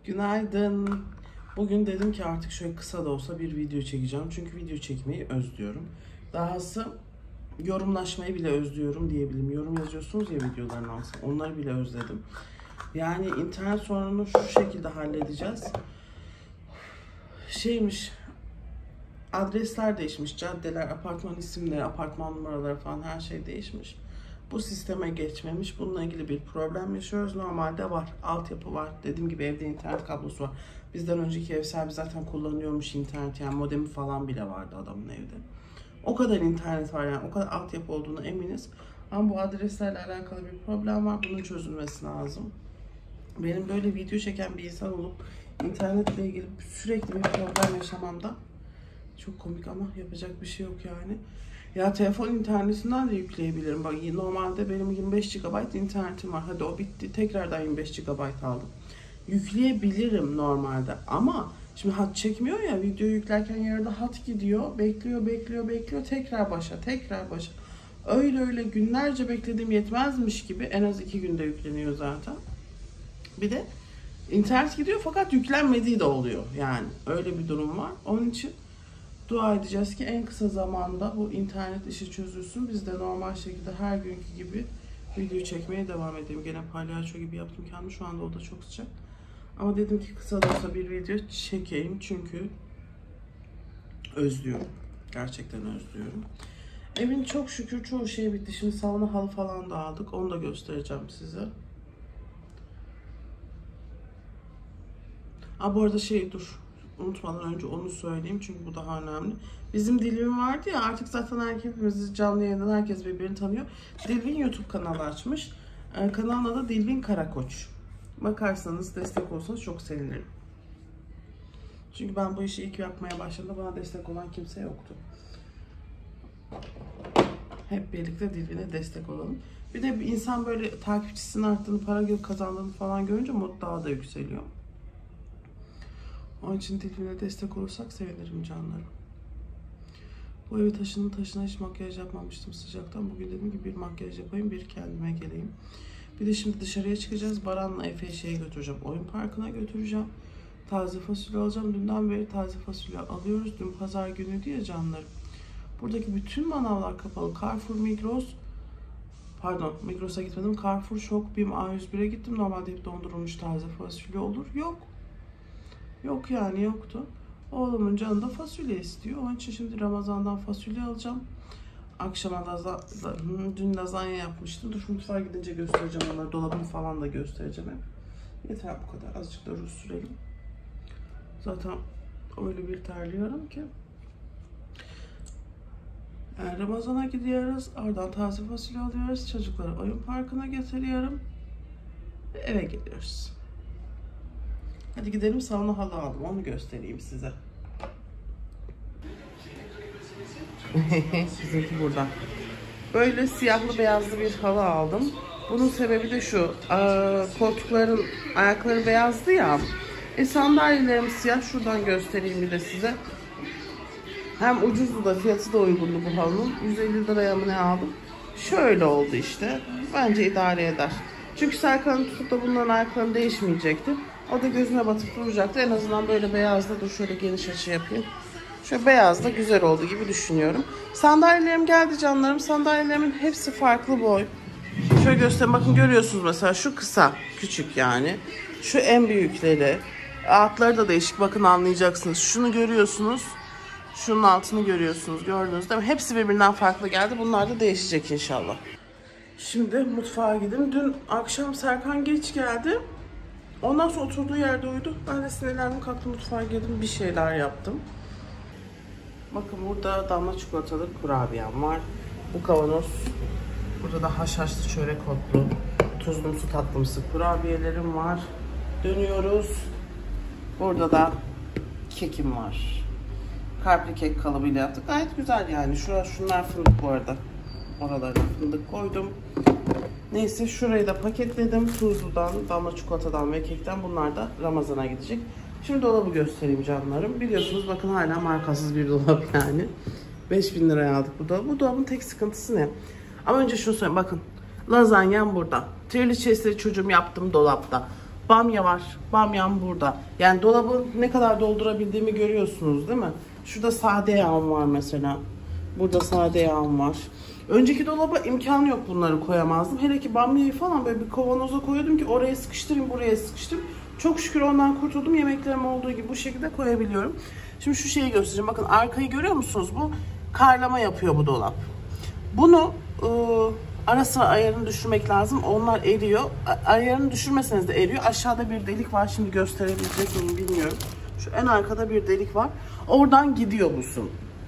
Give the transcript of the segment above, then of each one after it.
Günaydın. Bugün dedim ki artık şöyle kısa da olsa bir video çekeceğim. Çünkü video çekmeyi özlüyorum. Dahası yorumlaşmayı bile özlüyorum diyebilirim. Yorum yazıyorsunuz ya videoların altına. Onları bile özledim. Yani internet sorununu şu şekilde halledeceğiz. Adresler değişmiş. Caddeler, apartman isimleri, apartman numaraları falan her şey değişmiş. Bu sisteme geçmemiş. Bununla ilgili bir problem yaşıyoruz. Normalde var. Altyapı var. Dediğim gibi evde internet kablosu var. Bizden önceki ev sahibi zaten kullanıyormuş internet. Yani modemi falan bile vardı adamın evde. O kadar internet var yani. O kadar altyapı olduğunu eminiz. Ama bu adreslerle alakalı bir problem var. Bunun çözülmesi lazım. Benim böyle video çeken bir insan olup internetle ilgili sürekli bir problem yaşamamda çok komik ama yapacak bir şey yok yani. Ya telefon internetinden de yükleyebilirim. Bak normalde benim 25 GB internetim var. Hadi o bitti. Tekrardan 25 GB aldım. Yükleyebilirim normalde ama şimdi hat çekmiyor ya, videoyu yüklerken yarıda hat gidiyor. Bekliyor. Tekrar başa. Öyle günlerce beklediğim yetmezmiş gibi en az 2 günde yükleniyor zaten. Bir de internet gidiyor fakat yüklenmediği de oluyor. Yani öyle bir durum var. Onun için dua edeceğiz ki en kısa zamanda bu internet işi çözülsün. Biz de normal şekilde her günkü gibi video çekmeye devam edelim. Gene palyaço gibi yaptım kendimi. Şu anda o da çok sıcak. Ama dedim ki kısa da olsa bir video çekeyim. Çünkü özlüyorum. Gerçekten özlüyorum. Evin çok şükür çoğu şey bitti. Şimdi salona halı falan da aldık. Onu da göstereceğim size. Bu arada dur. Unutmadan önce onu söyleyeyim çünkü bu daha önemli. Bizim Dilvin vardı ya, artık zaten hepimiz canlı yayından herkes birbirini tanıyor. Dilvin YouTube kanalı açmış. Kanalın adı Dilvin Karakoç. Bakarsanız, destek olsanız çok sevinirim. Çünkü ben bu işi ilk yapmaya başladığımda bana destek olan kimse yoktu. Hep birlikte Dilvin'e destek olalım. Bir de bir insan böyle takipçisinin arttığını, para kazandığını falan görünce mod daha da yükseliyor. Onun için Dilvin'e destek olursak sevinirim canlarım. Bu eve taşına hiç makyaj yapmamıştım sıcaktan. Bugün dedim ki bir makyaj yapayım, bir kendime geleyim. Bir de şimdi dışarıya çıkacağız. Baran'la Efe'yi götüreceğim. Oyun parkına götüreceğim. Taze fasulye alacağım. Dünden beri taze fasulye alıyoruz. Dün pazar günü diye canlarım. Buradaki bütün manavlar kapalı. Carrefour, Migros'a gitmedim. Carrefour, Şok, BİM, A101'e gittim. Normalde hep dondurulmuş taze fasulye olur. Yok yani yoktu. Oğlumun canı da fasulye istiyor. Onun için şimdi Ramazan'dan fasulye alacağım. Akşama dün lazanya yapmıştım. Dur mutfağa gidince göstereceğim onları. Dolabını falan da göstereceğim hep. Yeter bu kadar. Azıcık da ruj sürelim. Zaten öyle bir terliyorum ki. Yani Ramazan'a gidiyoruz. Oradan taze fasulye alıyoruz. Çocukları oyun parkına getiriyorum. Ve eve geliyoruz. Hadi gidelim, salona halı aldım. Onu göstereyim size. Bizimki burada. Böyle siyahlı beyazlı bir halı aldım. Bunun sebebi de şu. Koltukların ayakları beyazdı ya. Sandalyelerim siyah. Şuradan göstereyim bir de size. Hem ucuzdu da fiyatı da uygundu bu halının. 150 liraya mı ne aldım? Şöyle oldu işte. Bence idare eder. Çünkü Serkan'ın tutup da bunların ayaklarını değişmeyecekti. O da gözüne batıp duracaktı. En azından böyle beyazda, dur şöyle geniş açı yapayım. Şöyle beyazda güzel oldu gibi düşünüyorum. Sandalyelerim geldi canlarım. Sandalyelerimin hepsi farklı boy. Şöyle göstereyim. Bakın görüyorsunuz mesela şu kısa, küçük yani. Şu en büyükleri. Altları da değişik. Bakın anlayacaksınız. Şunu görüyorsunuz. Şunun altını görüyorsunuz. Gördünüz değil mi? Hepsi birbirinden farklı geldi. Bunlar da değişecek inşallah. Şimdi mutfağa gidelim. Dün akşam Serkan geç geldi. Ondan sonra oturduğu yerde uyudu. Ben de sinirlendim, kalktım mutfağa girdim, bir şeyler yaptım. Bakın burada damla çikolatalı kurabiyem var. Bu kavanoz. Burada da haşhaşlı çörek otlu, tuzlumsu tatlımsı kurabiyelerim var. Dönüyoruz. Burada da kekim var. Kalpli kek kalıbıyla yaptık. Gayet güzel yani. Şunlar fındık bu arada. Oralarına fındık koydum. Neyse şurayı da paketledim. Tuzludan, damla çikolatadan ve kekten, bunlar da Ramazan'a gidecek. Şimdi dolabı göstereyim canlarım. Biliyorsunuz bakın hala markasız bir dolap yani. 5000 liraya aldık bu dolabı. Bu dolabın tek sıkıntısı ne? Ama önce şunu söyleyeyim, bakın. Lazanyam burada. Trileçesi çocuğum yaptım dolapta. Bamya var. Bamyam burada. Yani dolabı ne kadar doldurabildiğimi görüyorsunuz değil mi? Şurada sade yağım var mesela. Burada sade yağım var. Önceki dolaba imkanı yok, bunları koyamazdım. Hele ki bamyayı falan böyle bir kavanoza koyuyordum ki oraya sıkıştırayım, buraya sıkıştırayım. Çok şükür ondan kurtuldum. Yemeklerim olduğu gibi bu şekilde koyabiliyorum. Şimdi şu şeyi göstereceğim. Bakın arkayı görüyor musunuz? Bu karlama yapıyor bu dolap. Bunu ara sıra ayarını düşürmek lazım. Onlar eriyor. Ayarını düşürmeseniz de eriyor. Aşağıda bir delik var. Şimdi gösterebilecek miyim bilmiyorum. Şu en arkada bir delik var. Oradan gidiyor bu su.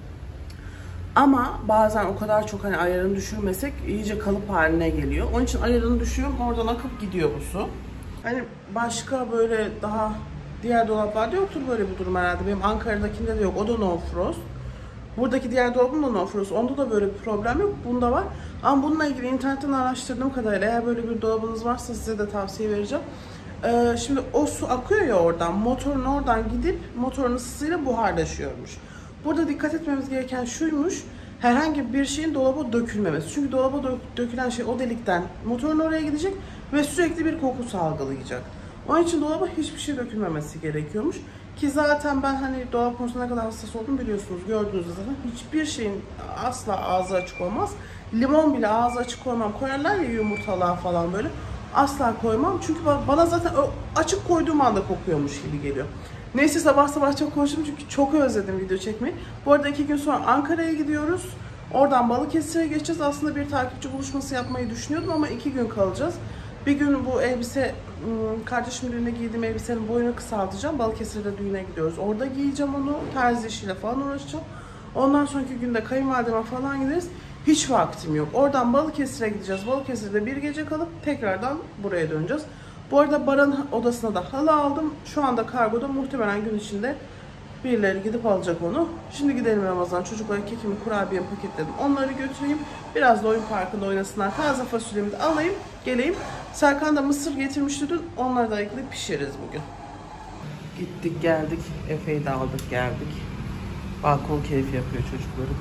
Ama bazen o kadar çok hani ayarını düşürmesek iyice kalıp haline geliyor. Onun için ayarını düşürüyorum. Oradan akıp gidiyor bu su. Hani başka böyle daha diğer dolaplarda yoktur böyle bir durum herhalde. Benim Ankara'dakinde de yok. O da no frost. Buradaki diğer dolabım da no frost. Onda da böyle bir problem yok. Bunda var. Ama bununla ilgili internetten araştırdığım kadarıyla eğer böyle bir dolabınız varsa size de tavsiye vereceğim. Şimdi o su akıyor ya oradan. Motorun oradan gidip motorun ısısıyla buharlaşıyormuş. Burada dikkat etmemiz gereken şuymuş. Herhangi bir şeyin dolaba dökülmemesi. Çünkü dolaba dökülen şey o delikten motorun oraya gidecek ve sürekli bir koku salgılayacak. Onun için dolaba hiçbir şey dökülmemesi gerekiyormuş. Ki zaten ben hani dolap konusunda ne kadar hassas olduğumu biliyorsunuz. Gördüğünüzde zaten hiçbir şeyin asla ağzı açık olmaz. Limon bile ağzı açık koymam. Koyarlar ya yumurtalığa falan böyle. Asla koymam. Çünkü bana zaten açık koyduğum anda kokuyormuş gibi geliyor. Neyse sabah sabah çok konuştum çünkü çok özledim video çekmeyi. Bu arada 2 gün sonra Ankara'ya gidiyoruz. Oradan Balıkesir'e geçeceğiz. Aslında bir takipçi buluşması yapmayı düşünüyordum ama 2 gün kalacağız. Bir gün bu elbise, kardeşimin düğünde giydiğim elbisenin boyunu kısaltacağım. Balıkesir'de düğüne gidiyoruz. Orada giyeceğim onu. Terzi işiyle falan uğraşacağım. Ondan sonraki günde kayınvalideme falan gideriz. Hiç vaktim yok. Oradan Balıkesir'e gideceğiz. Balıkesir'de bir gece kalıp tekrardan buraya döneceğiz. Bu arada Baran odasına da halı aldım. Şu anda kargoda, muhtemelen gün içinde birileri gidip alacak onu. Şimdi gidelim Ramazan. Çocuklara kekimi, kurabiyemi paketledim. Onları götüreyim. Biraz da oyun parkında oynasınlar. Taze fasulyemi de alayım, geleyim. Serkan da mısır getirmişti dün. Onları da ayıklayıp pişiririz bugün. Gittik geldik. Efe'yi de aldık geldik. Balkon keyfi yapıyor çocuklarım.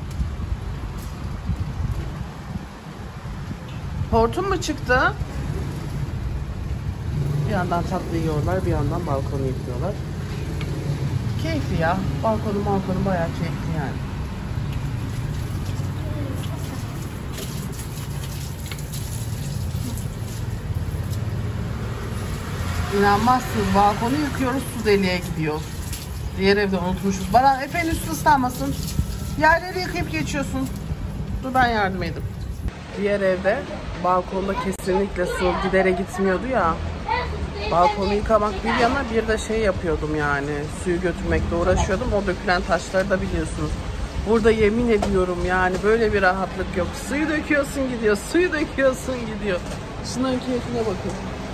Hortum mu çıktı? Bir yandan tatlı yiyorlar, bir yandan balkonu yıkıyorlar. Keyifli ya. Balkonu bayağı keyifli yani. İnanmazsınız, balkonu yıkıyoruz, su deliğe gidiyor. Diğer evde unutmuşuz. Baran, Efe'nin üstü ıslanmasın. Yerleri yıkayıp geçiyorsun. Dur ben yardım edeyim. Diğer evde balkonda kesinlikle su gidere gitmiyordu ya. Balkonu yıkamak bir yana, bir de şey yapıyordum yani. Suyu götürmekle uğraşıyordum. O dökülen taşları da biliyorsunuz. Burada yemin ediyorum yani böyle bir rahatlık yok. Suyu döküyorsun gidiyor, suyu döküyorsun gidiyor. Şunların keyfine bakın.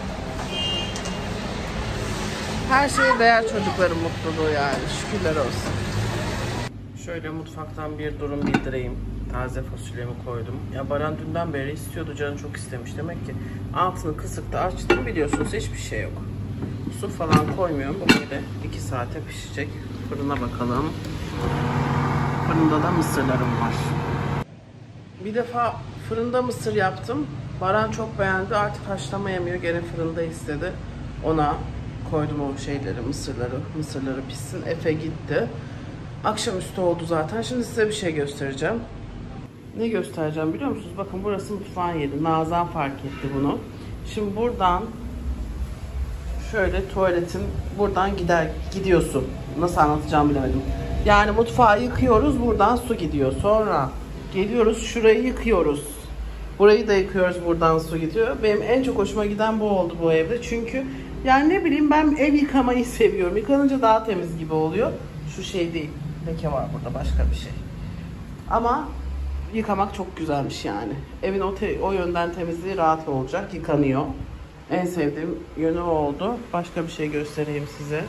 Her şeye değer çocukların mutluluğu yani. Şükürler olsun. Şöyle mutfaktan bir durum bildireyim. Taze fasulyemi koydum. Ya Baran dünden beri istiyordu, canı çok istemiş. Demek ki altını kısık da açtım, biliyorsunuz hiçbir şey yok. Su falan koymuyorum. Bu böyle 2 saate pişecek. Fırına bakalım. Fırında da mısırlarım var. Bir defa fırında mısır yaptım. Baran çok beğendi. Artık haşlama yemiyor. Gene fırında istedi. Ona koydum o şeyleri, mısırları pişsin. Efe gitti. Akşamüstü oldu zaten. Şimdi size bir şey göstereceğim. Ne göstereceğim biliyor musunuz? Bakın burası mutfağın yeri. Nazan fark etti bunu. Şimdi buradan şöyle tuvaletin buradan gidiyorsun. Nasıl anlatacağım bilemedim. Yani mutfağı yıkıyoruz, buradan su gidiyor. Sonra geliyoruz, şurayı yıkıyoruz. Burayı da yıkıyoruz, buradan su gidiyor. Benim en çok hoşuma giden bu oldu bu evde. Çünkü yani ne bileyim, ben ev yıkamayı seviyorum. Yıkanınca daha temiz gibi oluyor. Şu şey değil. Leke var burada, başka bir şey. Ama yıkamak çok güzelmiş yani. Evin o yönden temizliği rahat olacak. Yıkanıyor. En sevdiğim yönü oldu. Başka bir şey göstereyim size.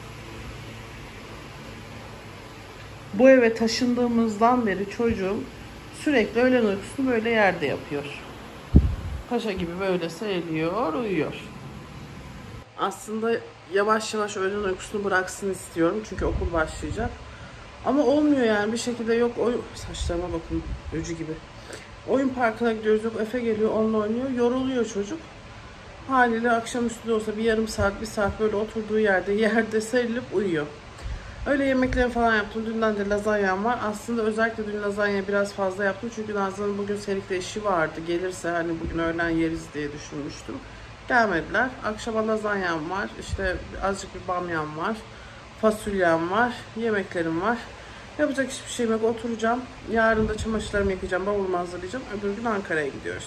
Bu eve taşındığımızdan beri çocuğum sürekli öğlen uykusunu böyle yerde yapıyor. Paşa gibi böyle seyrediyor, uyuyor. Aslında yavaş yavaş öğlen uykusunu bıraksın istiyorum. Çünkü okul başlayacak. Ama olmuyor yani bir şekilde, yok saçlarıma bakın, öcü gibi. Oyun parkına gidiyoruz, yok Efe geliyor onunla oynuyor, yoruluyor çocuk. Haliyle akşamüstü de olsa bir yarım saat, bir saat böyle oturduğu yerde serilip uyuyor. Öyle yemekleri falan yaptım. Dünden de lazanyam var. Aslında özellikle dün lazanya biraz fazla yaptım. Çünkü Nazlı'nın bugün Serik'te işi vardı. Gelirse hani bugün öğlen yeriz diye düşünmüştüm. Gelmediler. Akşama lazanyam var. İşte azıcık bir bamyam var. Fasulyem var. Yemeklerim var. Yapacak hiçbir şeyim yok. Oturacağım. Yarın da çamaşırlarımı yıkayacağım. Bavulumu hazırlayacağım. Öbür gün Ankara'ya gidiyoruz.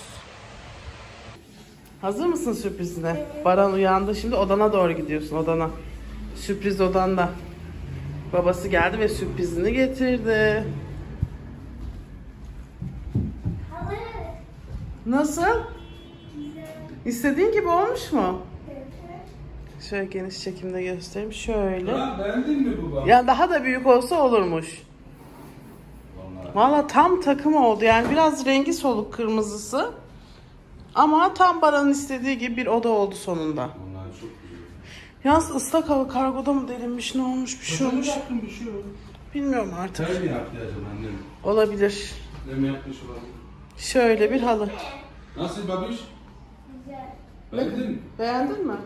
Hazır mısın sürprizine? Baran uyandı. Şimdi odana doğru gidiyorsun. Odana. Sürpriz odanda. Babası geldi ve sürprizini getirdi. Nasıl? İstediğin gibi olmuş mu? Şöyle geniş çekimde göstereyim. Şöyle. Ha, beğendin mi baba? Yani daha da büyük olsa olurmuş. Valla tam takım oldu. Yani biraz rengi soluk kırmızısı. Ama tam Baran'ın istediği gibi bir oda oldu sonunda. Vallahi çok güzel. Yalnız ıslak hava kargoda mı delinmiş, ne olmuş, bir şey olmuş. Bir şey oldu. Bilmiyorum artık. Ne mi yaptı acaba annem? Olabilir. Ne mi yapmış olabilir? Şöyle bir halı. Nasıl babiş? Güzel. Beğendin mi? Beğendin mi?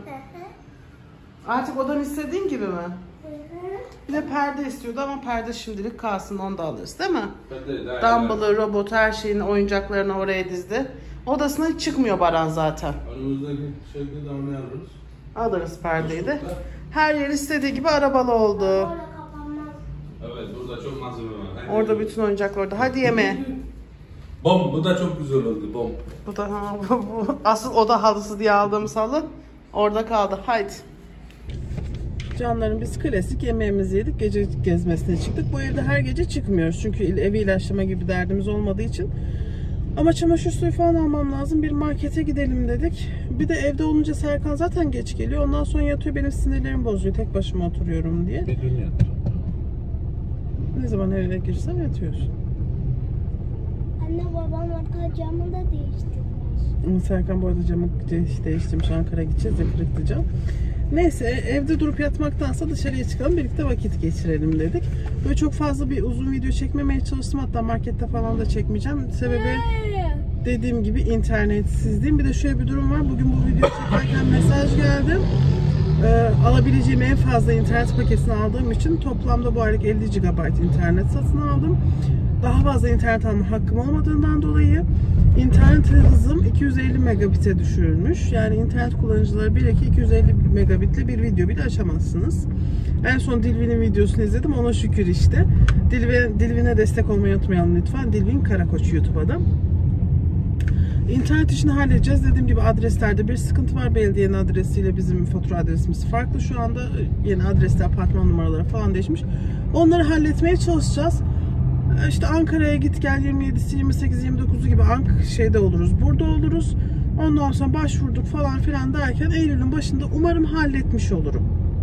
Artık odan istediğin gibi mi? Bir de perde istiyordu ama perde şimdilik kalsın, onu da alırız değil mi? Dumbbell'ı, robot, her şeyin oyuncaklarını oraya dizdi. Odasına hiç çıkmıyor Baran zaten. Önümüzdeki şeyde de ne alırız? Alırız perdeyi de. Her yer istediği gibi arabalı oldu. Orada kapanmaz. Evet, burada çok malzeme var. Hadi. Orada bütün oyuncaklar orada. Hadi yemeğe. Bom, bu da çok güzel oldu bom. Bu da bu asıl oda halısı diye aldığımız halı orada kaldı. Haydi. Canlarım, biz klasik yemeğimizi yedik. Gece gezmesine çıktık. Bu evde her gece çıkmıyoruz. Çünkü evi ilaçlama gibi derdimiz olmadığı için. Ama çamaşır suyu falan almam lazım. Bir markete gidelim dedik. Bir de evde olunca Serkan zaten geç geliyor. Ondan sonra yatıyor, benim sinirlerim bozuyor. Tek başıma oturuyorum diye. Bir gün yattım. Ne zaman eve girsem yatıyorsun. Anne babam arka camı da değiştirmiş. Serkan bu arada camı değiştirmiş. Ankara'ya gideceğiz ya, kırıklı cam. Neyse, evde durup yatmaktansa dışarıya çıkalım, birlikte vakit geçirelim dedik. Böyle çok fazla bir uzun video çekmemeye çalıştım. Hatta markette falan da çekmeyeceğim. Sebebi dediğim gibi internetsizliğim. Bir de şöyle bir durum var. Bugün bu videoyu çekerken mesaj geldi. Alabileceğim en fazla internet paketini aldığım için toplamda bu aylık 50 GB internet satın aldım. Daha fazla internet alma hakkım olmadığından dolayı internet hızım 250 megabit'e düşürülmüş. Yani internet kullanıcıları 250 megabitle bir video bile açamazsınız. En son Dilvin'in videosunu izledim, ona şükür işte. Dilvin'e destek olmayı unutmayalım lütfen. Dilvin Karakoç YouTube'da. İnternet işini halledeceğiz. Dediğim gibi adreslerde bir sıkıntı var. Belediyenin adresiyle bizim fatura adresimiz farklı. Şu anda yeni adreste apartman numaraları falan değişmiş. Onları halletmeye çalışacağız. İşte Ankara'ya git gel 27'si, 28'i, 29'u gibi şeyde oluruz. Burada oluruz. Ondan sonra başvurduk falan filan derken Eylül'ün başında umarım halletmiş olurum.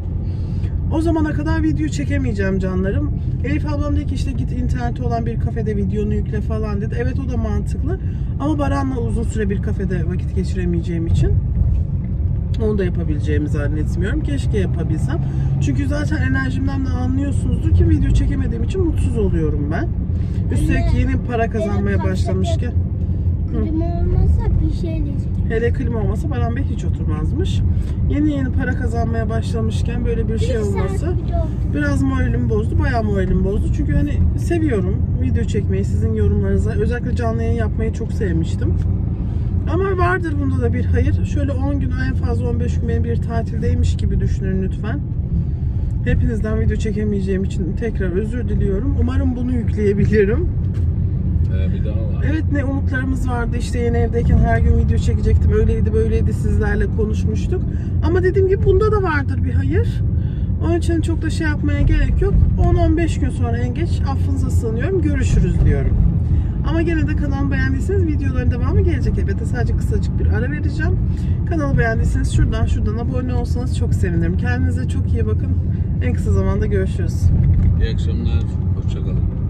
O zamana kadar video çekemeyeceğim canlarım. Elif ablam dedi ki işte git interneti olan bir kafede videonu yükle falan dedi. Evet, o da mantıklı. Ama Baran'la uzun süre bir kafede vakit geçiremeyeceğim için onu da yapabileceğimi zannetmiyorum. Keşke yapabilsem. Çünkü zaten enerjimden de anlıyorsunuzdur ki video çekemediğim için mutsuz oluyorum ben. Üstelik yeni para kazanmaya başlamışken. Klima olmasa bir şey diyeceğim. Hele klima olmasa Baran Bey hiç oturmazmış. Yeni para kazanmaya başlamışken böyle bir şey olması biraz moralimi bozdu. Bayağı moralimi bozdu. Çünkü hani seviyorum video çekmeyi, sizin yorumlarınıza. Özellikle canlı yayın yapmayı çok sevmiştim. Ama vardır bunda da bir hayır. Şöyle 10 gün, en fazla 15 gün benim bir tatildeymiş gibi düşünün lütfen. Hepinizden video çekemeyeceğim için tekrar özür diliyorum. Umarım bunu yükleyebilirim. Bir daha var. Evet, ne umutlarımız vardı işte, yeni evdeyken her gün video çekecektim. Öyleydi böyleydi, sizlerle konuşmuştuk. Ama dediğim gibi bunda da vardır bir hayır. Onun için çok da şey yapmaya gerek yok. 10-15 gün sonra en geç affınıza sığınıyorum. Görüşürüz diyorum. Ama gene de kanalımı beğendiyseniz videoların devamı gelecek elbette. Sadece kısacık bir ara vereceğim. Kanalı beğendiyseniz şuradan abone olsanız çok sevinirim. Kendinize çok iyi bakın. En kısa zamanda görüşürüz. İyi akşamlar. Hoşça kalın.